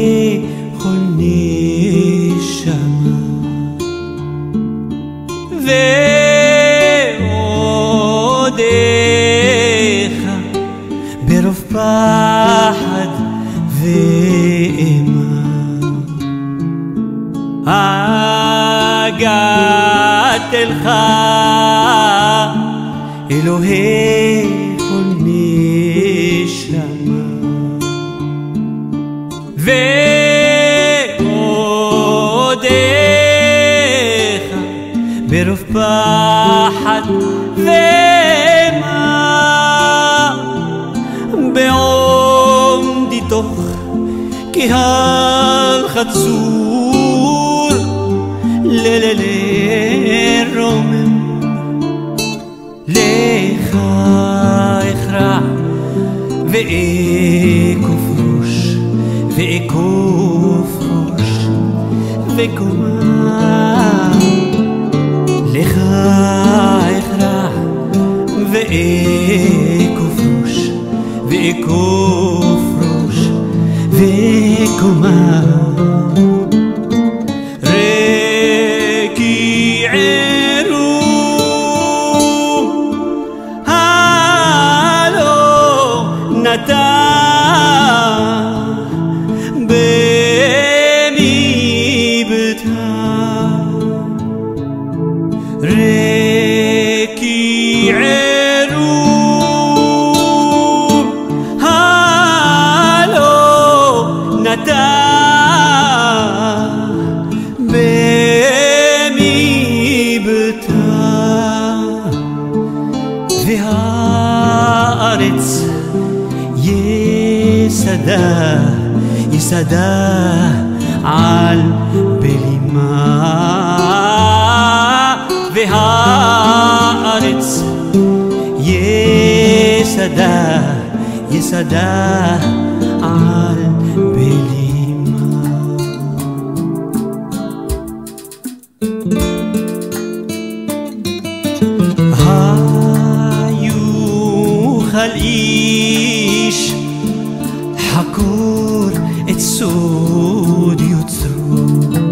כל נשמה ועודך ברוב פחד ואימה הגעת אלך אלוהי כל נשמה ועודך ברוב פחד ואימה בעומדי תוך קהל חצור לרומם לך אכרע ואכוף ראש ואכוף ראש וקומה לך אכרע ואכוף ראש ואכוף ראש וקומה רקי עירום הלא נטע במיבטה והארץ יסדה על בלימה והארץ יסדה על בלימה היוכל איש חקור את סוד יוצרו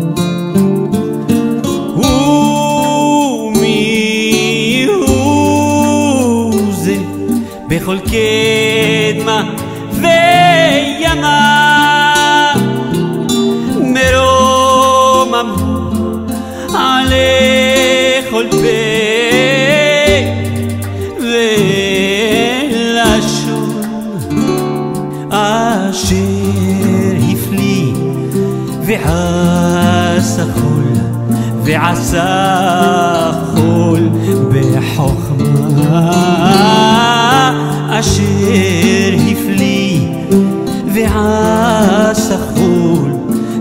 בכל קדמה וימה מרומם עלי כל פה ולשון אשר הפליא ועשה חול בחוכמה אשר הפליא ועשה חול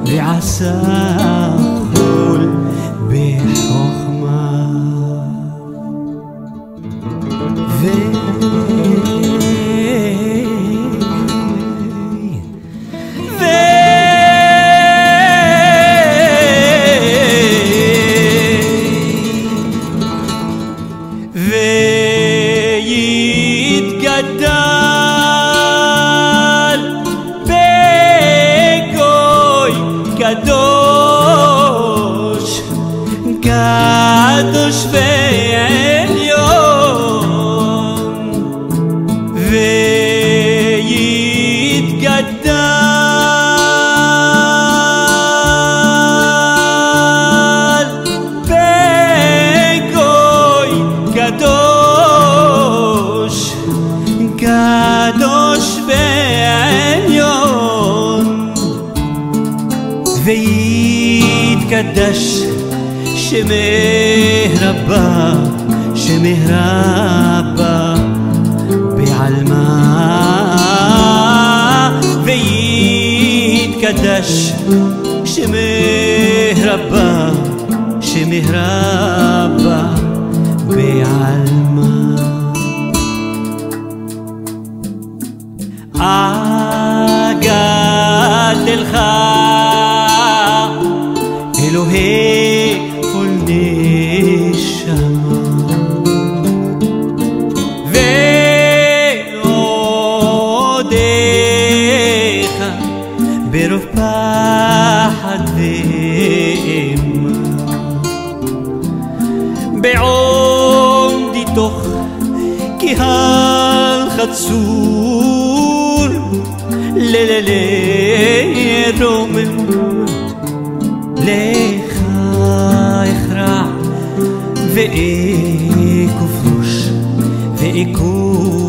בחוכמה ויתגדל בגוי קדוש קדוש ועליון ויתגדל בגוי קדוש קדוש בעליון ויתקדש שמך רבה בעלמה ויתקדש שמך רבה בעלמה גדלך אלוהי כל נשמה ועודך ברוב פחד ואימה בעומדי תוך קהל חצור לילי רוממות לך אכרע ואכוף ראש ואכוף